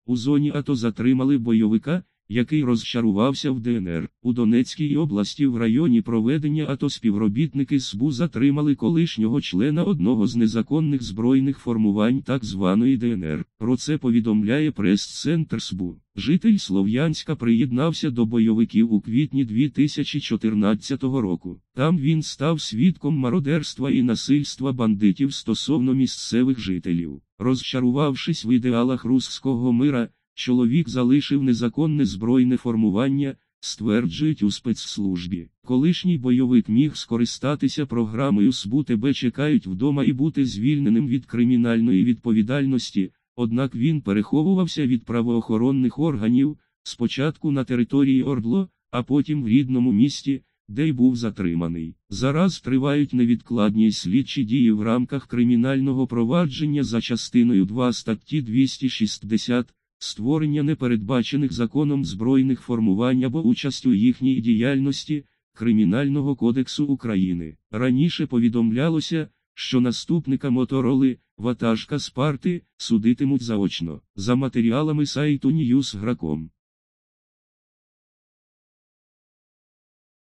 У зоні АТО затримали бойовика, який розчарувався в ДНР. У Донецькій області в районі проведення АТО співробітники СБУ затримали колишнього члена одного з незаконних збройних формувань так званої ДНР. Про це повідомляє прес-центр СБУ. Житель Слов'янська приєднався до бойовиків у квітні 2014 року. Там він став свідком мародерства і насильства бандитів стосовно місцевих жителів. Розчарувавшись в ідеалах руського мира, чоловік залишив незаконне збройне формування, стверджують у спецслужбі. Колишній бойовик міг скористатися програмою СБУ «Тебе чекають вдома» і бути звільненим від кримінальної відповідальності, однак він переховувався від правоохоронних органів, спочатку на території ОРДЛО, а потім в рідному місті, де й був затриманий. Зараз тривають невідкладні слідчі дії в рамках кримінального провадження за частиною 2 статті 260, створення непередбачених законом збройних формувань або участь у їхній діяльності, Кримінального кодексу України. Раніше повідомлялося, що наступника Мотороли, ватажка Спарти, судитимуть заочно. За матеріалами сайту Newsgro.com.